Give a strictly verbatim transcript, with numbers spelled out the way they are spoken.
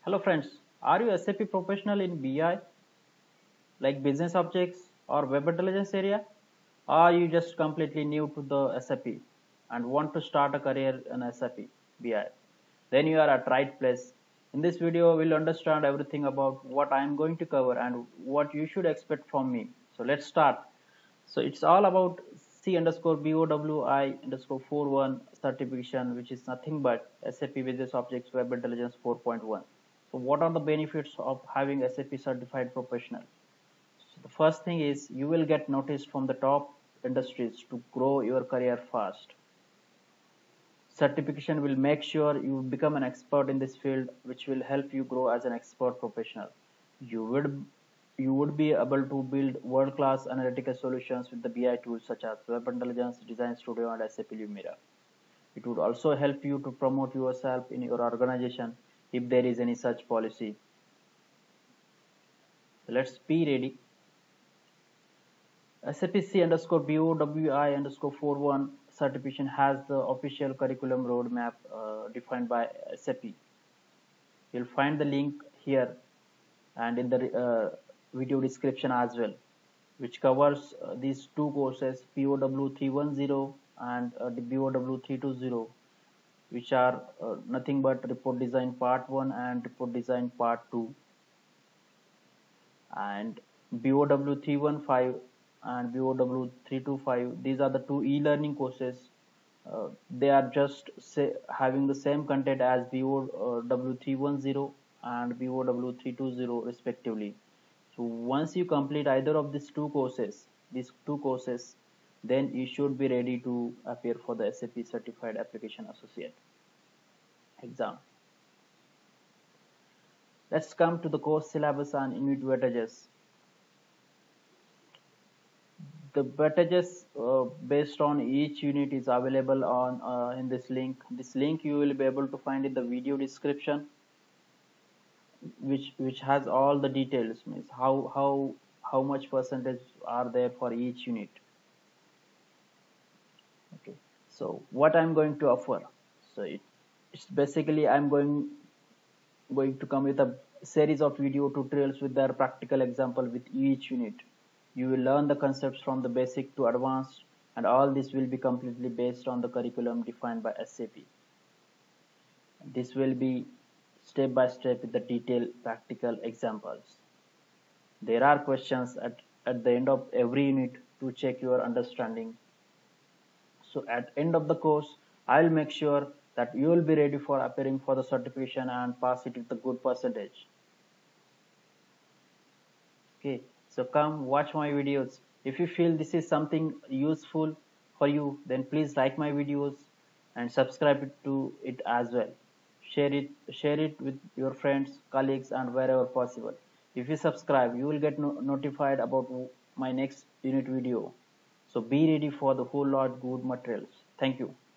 Hello friends, are you S A P professional in B I like business objects or web intelligence area? Or are you just completely new to the S A P and want to start a career in S A P B I? Then you are at right place. In this video, we'll understand everything about what I am going to cover and what you should expect from me. So let's start. So it's all about C underscore B O W I underscore four one certification, which is nothing but S A P Business Objects Web Intelligence four point one. So what are the benefits of having S A P certified professional? So the first thing is you will get noticed from the top industries to grow your career fast. Certification will make sure you become an expert in this field, which will help you grow as an expert professional. You would you would be able to build world-class analytical solutions with the B I tools such as Web Intelligence, Design Studio, and S A P Lumira. It would also help you to promote yourself in your organization if there is any such policy. So let's be ready. S A P C underscore B O W I underscore four one certification has the official curriculum roadmap uh, defined by S A P. You'll find the link here and in the uh, video description as well, which covers uh, these two courses, P O W three one zero and uh, the B O W three two zero, which are uh, nothing but report design part one and report design part two, and B O W three one five and B O W three two five. These are the two e-learning courses. Uh, they are just say, having the same content as B O W three one zero and B O W three two zero respectively. So once you complete either of these two courses, these two courses, then you should be ready to appear for the S A P Certified Application Associate exam. Let's come to the course syllabus and unit weightages. The weightages uh, based on each unit is available on uh, in this link. This link you will be able to find in the video description, which which has all the details, means how how how much percentage are there for each unit. Okay, so what I'm going to offer, so it, it's basically I'm going going to come with a series of video tutorials with their practical example with each unit. You will learn the concepts from the basic to advanced, and all this will be completely based on the curriculum defined by S A P. This will be step by step with the detailed practical examples. There are questions at, at the end of every unit to check your understanding. So at end of the course, I will make sure that you will be ready for appearing for the certification and pass it with a good percentage. Okay, so come watch my videos. If you feel this is something useful for you, then please like my videos and subscribe it to it as well. Share it, share it with your friends, colleagues, and wherever possible. If you subscribe, you will get no notified about my next unit video. So be ready for the whole lot good materials. Thank you.